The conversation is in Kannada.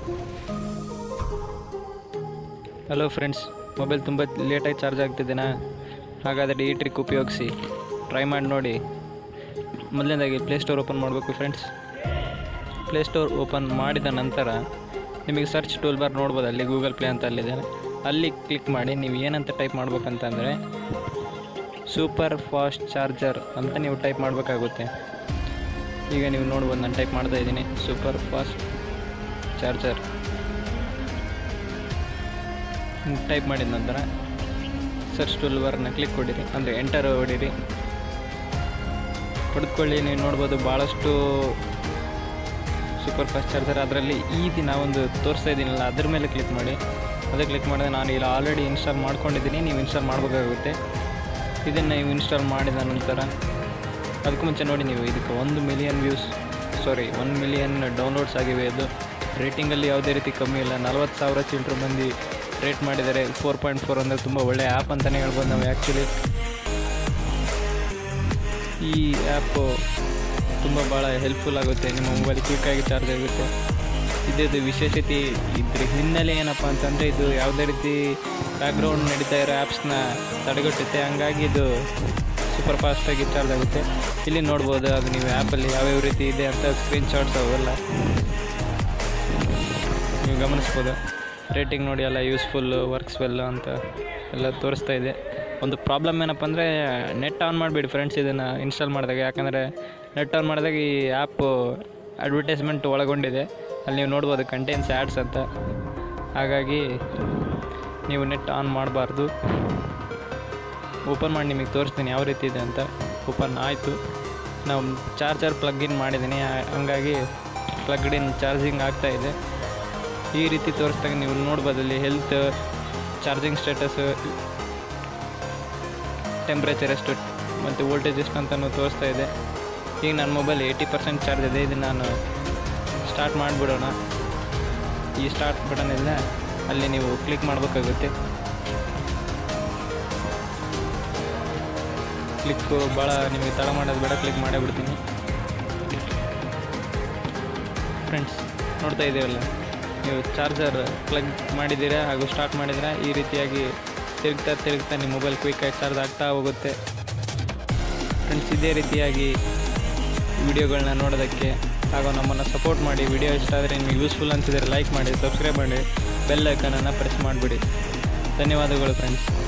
ಹಲೋ ಫ್ರೆಂಡ್ಸ್, ಮೊಬೈಲ್ ತುಂಬ ಲೇಟಾಗಿ ಚಾರ್ಜ್ ಆಗ್ತಿದ್ದೇನಾ? ಹಾಗಾದರೆ ಈ ಟ್ರಿಕ್ ಉಪಯೋಗಿಸಿ ಟ್ರೈ ಮಾಡಿ ನೋಡಿ. ಮೊದಲನೇದಾಗಿ ಪ್ಲೇಸ್ಟೋರ್ ಓಪನ್ ಮಾಡಬೇಕು ಫ್ರೆಂಡ್ಸ್. ಪ್ಲೇಸ್ಟೋರ್ ಓಪನ್ ಮಾಡಿದ ನಂತರ ನಿಮಗೆ ಸರ್ಚ್ ಟೂಲ್ ಬಾರ್ ನೋಡ್ಬೋದು, ಅಲ್ಲಿ ಗೂಗಲ್ ಪ್ಲೇ ಅಂತ ಅಲ್ಲಿದೆ. ಅಲ್ಲಿ ಕ್ಲಿಕ್ ಮಾಡಿ ನೀವು ಏನಂತ ಟೈಪ್ ಮಾಡ್ಬೇಕಂತಂದರೆ ಸೂಪರ್ ಫಾಸ್ಟ್ ಚಾರ್ಜರ್ ಅಂತ ನೀವು ಟೈಪ್ ಮಾಡಬೇಕಾಗುತ್ತೆ. ಈಗ ನೀವು ನೋಡ್ಬೋದು, ನಾನು ಟೈಪ್ ಮಾಡ್ತಾ ಇದ್ದೀನಿ ಸೂಪರ್ ಫಾಸ್ಟ್ ಚಾರ್ಜರ್. ಟೈಪ್ ಮಾಡಿದ ನಂತರ ಸರ್ಚ್ ಟೂಲ್ ಬಾರ್ನ ಕ್ಲಿಕ್ ಕೊಡಿರಿ, ಅಂದರೆ ಎಂಟರ್ ಹೊಡೀರಿ. ಹೊಡೆದುಕೊಳ್ಳಿ. ನೀವು ನೋಡ್ಬೋದು ಭಾಳಷ್ಟು ಸೂಪರ್ ಫಾಸ್ಟ್ ಚಾರ್ಜರ್. ಅದರಲ್ಲಿ ಈ ದಿನ ಒಂದು ತೋರಿಸ್ತಾ ಇದ್ದೀನಲ್ಲ, ಅದ್ರ ಮೇಲೆ ಕ್ಲಿಕ್ ಮಾಡಿ. ಅದಕ್ಕೆ ಕ್ಲಿಕ್ ಮಾಡಿದ್ರೆ ನಾನು ಇಲ್ಲಿ ಆಲ್ರೆಡಿ ಇನ್ಸ್ಟಾಲ್ ಮಾಡ್ಕೊಂಡಿದ್ದೀನಿ, ನೀವು ಇನ್ಸ್ಟಾಲ್ ಮಾಡಬೇಕಾಗುತ್ತೆ. ಇದನ್ನು ನೀವು ಇನ್ಸ್ಟಾಲ್ ಮಾಡಿದ ನಂತರ ಅದಕ್ಕೂ ಮುಂಚೆ ನೋಡಿ, ನೀವು ಇದಕ್ಕೆ 1 ಮಿಲಿಯನ್ ಡೌನ್ಲೋಡ್ಸ್ ಆಗಿವೆ. ಅದು ರೇಟಿಂಗಲ್ಲಿ ಯಾವುದೇ ರೀತಿ ಕಮ್ಮಿ ಇಲ್ಲ. 40,000 ಚಿಲ್ಲರೆ ಮಂದಿ ರೇಟ್ ಮಾಡಿದ್ದಾರೆ. 4.4 ಅಂದರೆ ತುಂಬ ಒಳ್ಳೆಯ ಆ್ಯಪ್ ಅಂತಲೇ ಹೇಳ್ಬೋದು ನಾವು. ಆ್ಯಕ್ಚುಲಿ ಈ ಆ್ಯಪು ತುಂಬ ಭಾಳ ಹೆಲ್ಪ್ಫುಲ್ ಆಗುತ್ತೆ. ನಿಮ್ಮ ಮೊಬೈಲ್ ಕ್ವಿಕ್ಕಾಗಿ ಚಾರ್ಜ್ ಆಗುತ್ತೆ. ಇದ್ದು ವಿಶೇಷತೆ ಇದ್ರ ಹಿನ್ನೆಲೆ ಏನಪ್ಪ ಅಂತಂದರೆ, ಇದು ಯಾವುದೇ ರೀತಿ ಬ್ಯಾಕ್ಗ್ರೌಂಡ್ ನಡೀತಾ ಇರೋ ಆ್ಯಪ್ಸ್ನ ತಡೆಗಟ್ಟುತ್ತೆ. ಹಂಗಾಗಿ ಇದು ಸೂಪರ್ ಫಾಸ್ಟಾಗಿ ಚಾರ್ಜ್ ಆಗುತ್ತೆ. ಇಲ್ಲಿ ನೋಡ್ಬೋದು, ಅದು ನೀವು ಆ್ಯಪಲ್ಲಿ ಯಾವ್ಯಾವ ರೀತಿ ಇದೆ ಅಂತ ಸ್ಕ್ರೀನ್ಶಾಟ್ಸ್ ಅವೆಲ್ಲ ನೀವು ಗಮನಿಸ್ಬೋದು. ರೇಟಿಂಗ್ ನೋಡಿ, ಎಲ್ಲ ಯೂಸ್ಫುಲ್, ವರ್ಕ್ಸ್ ವೆಲ್ ಅಂತ ಎಲ್ಲ ತೋರಿಸ್ತಾ ಇದೆ. ಒಂದು ಪ್ರಾಬ್ಲಮ್ ಏನಪ್ಪ ಅಂದರೆ, ನೆಟ್ ಆನ್ ಮಾಡಿಬಿಡಿ ಫ್ರೆಂಡ್ಸ್ ಇದನ್ನು ಇನ್ಸ್ಟಾಲ್ ಮಾಡಿದಾಗ. ಯಾಕಂದರೆ ನೆಟ್ ಆನ್ ಮಾಡಿದಾಗ ಈ ಆ್ಯಪು ಅಡ್ವರ್ಟೈಸ್ಮೆಂಟ್ ಒಳಗೊಂಡಿದೆ. ಅಲ್ಲಿ ನೀವು ನೋಡ್ಬೋದು ಕಂಟೈನ್ಸ್ ಆ್ಯಡ್ಸ್ ಅಂತ. ಹಾಗಾಗಿ ನೀವು ನೆಟ್ ಆನ್ ಮಾಡಬಾರ್ದು. ಓಪನ್ ಮಾಡಿ ನಿಮಗೆ ತೋರಿಸ್ತೀನಿ ಯಾವ ರೀತಿ ಇದೆ ಅಂತ. ಓಪನ್ ಆಯಿತು. ನಾವು ಚಾರ್ಜರ್ ಪ್ಲಗ್-ಇನ್ ಮಾಡಿದ್ದೀನಿ, ಹಂಗಾಗಿ ಪ್ಲಗ್ಡ್-ಇನ್ ಚಾರ್ಜಿಂಗ್ ಆಗ್ತಾಯಿದೆ. ಈ ರೀತಿ ತೋರಿಸಿದಾಗ ನೀವು ನೋಡ್ಬೋದು, ಅಲ್ಲಿ ಹೆಲ್ತ್, ಚಾರ್ಜಿಂಗ್ ಸ್ಟೇಟಸ್, ಟೆಂಪ್ರೇಚರ್ ಎಷ್ಟು ಮತ್ತು ವೋಲ್ಟೇಜ್ ಎಷ್ಟು ಅಂತಲೂ ತೋರಿಸ್ತಾ ಇದೆ. ಈಗ ನನ್ನ ಮೊಬೈಲ್ 80% ಚಾರ್ಜ್ ಇದೆ. ಇದು ನಾನು ಸ್ಟಾರ್ಟ್ ಮಾಡಿಬಿಡೋಣ. ಈ ಸ್ಟಾರ್ಟ್ ಬಟನ್ ಇಲ್ಲ, ಅಲ್ಲಿ ನೀವು ಕ್ಲಿಕ್ ಮಾಡಬೇಕಾಗುತ್ತೆ. ಕ್ಲಿಕ್ಕು ಭಾಳ ನಿಮಗೆ ತಡ ಮಾಡೋದು ಬೇಡ, ಕ್ಲಿಕ್ ಮಾಡೇ ಬಿಡ್ತೀನಿ ಫ್ರೆಂಡ್ಸ್. ನೋಡ್ತಾ ಇದ್ದೀವಲ್ಲ, ನೀವು ಚಾರ್ಜರ್ ಪ್ಲಗ್ ಮಾಡಿದ್ದೀರಾ ಹಾಗೂ ಸ್ಟಾರ್ಟ್ ಮಾಡಿದರೆ ಈ ರೀತಿಯಾಗಿ ತಿರುಗ್ತಾ ನಿಮ್ಮ ಮೊಬೈಲ್ ಕ್ವಿಕ್ಕಾಗಿ ಚಾರ್ಜ್ ಆಗ್ತಾ ಹೋಗುತ್ತೆ ಫ್ರೆಂಡ್ಸ್. ಇದೇ ರೀತಿಯಾಗಿ ವಿಡಿಯೋಗಳನ್ನ ನೋಡೋದಕ್ಕೆ ಹಾಗೂ ನಮ್ಮನ್ನು ಸಪೋರ್ಟ್ ಮಾಡಿ. ವಿಡಿಯೋ ಇಷ್ಟ ಆದರೆ ನಿಮಗೆ ಯೂಸ್ಫುಲ್ ಅನಿಸಿದರೆ ಲೈಕ್ ಮಾಡಿ, ಸಬ್ಸ್ಕ್ರೈಬ್ ಮಾಡಿ, ಬೆಲ್ ಐಕನನ್ನು ಪ್ರೆಸ್ ಮಾಡಿಬಿಡಿ. ಧನ್ಯವಾದಗಳು ಫ್ರೆಂಡ್ಸ್.